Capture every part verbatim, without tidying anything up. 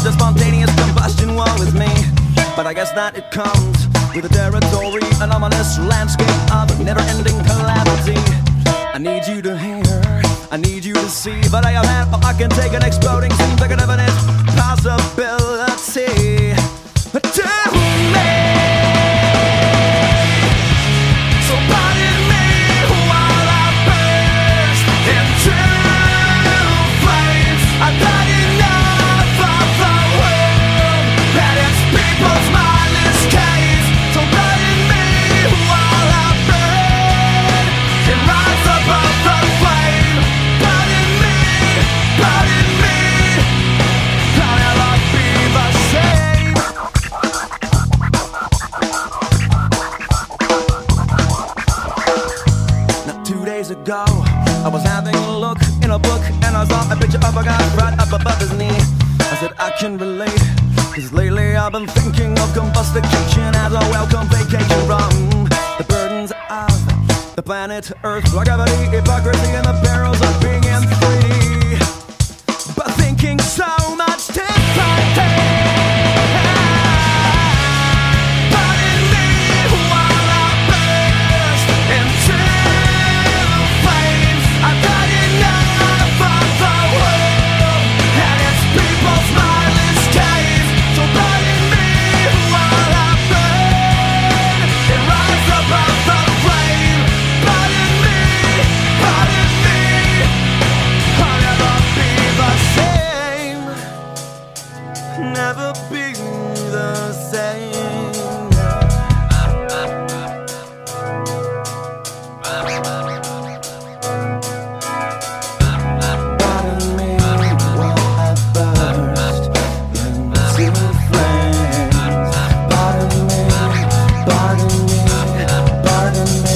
a spontaneous combustion, woe is me. But I guess that it comes with the territory, an ominous landscape of never-ending calamity. I need you to hear, I need you to see, but I have had, I can take an exploding scene bigger than its possibility. But tell me, so pardon me while I burst into flames. I've had enough of the world and its people's mindless case. So pardon me while I burn and rise above the flame. Pardon me, pardon me, I'll never be the same. Now two days ago, I was having a look in a book and I saw a picture of a guy right up above his knee. I said I can relate, cause lately I've been thinking of combustication as a welcome vacation from the burdens of the planet Earth, longevity, hypocrisy, and the perils of being in three. But thinking so much differently. Pardon me while I burst into flames. I've had enough of the world and its people's mindless case. So pardon me while I burn and rise above the flame. Pardon me, pardon me, I'll never be the same. Never be the same. Pardon me while I burst into flames. Pardon me, pardon me, pardon me.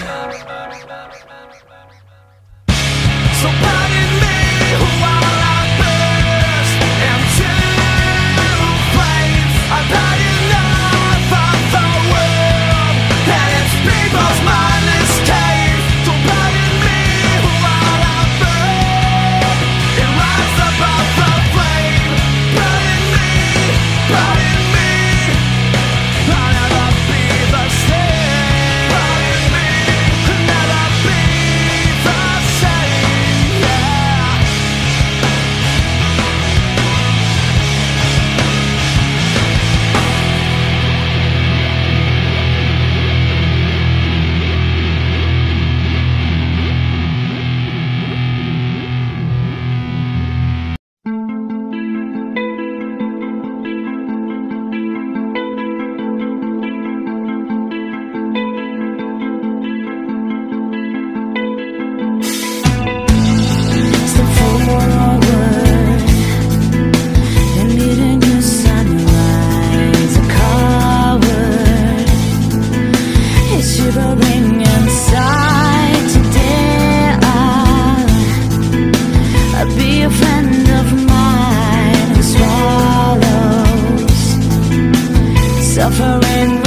So pardon me while I burst into flames. I've had enough of the world and its people's mindless case. So pardon me while I burn and rise above the flame. Pardon me, pardon me, I'll never be the same. Pardon me, never be the same, yeah. Step forward, and meeting your sunrise. A coward is shivering inside today. I'll, I'll be a friend of mine who swallows suffering